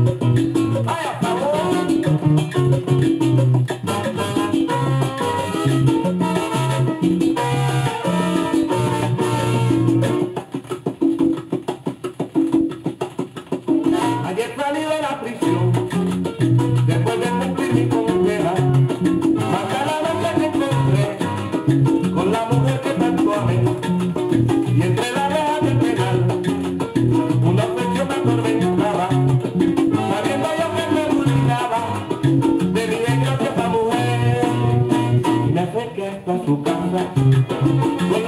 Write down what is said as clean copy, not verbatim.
¡Ay, a favor! Ayer salí de la prisión, después de cumplir mi condena. Mañana me encontré con la mujer que tanto amé, y entre la reja del penal una obsesión me atormentaba, sabiendo yo que me olvidaba de mi desgracia esa mujer, y me acerqué hasta su casa.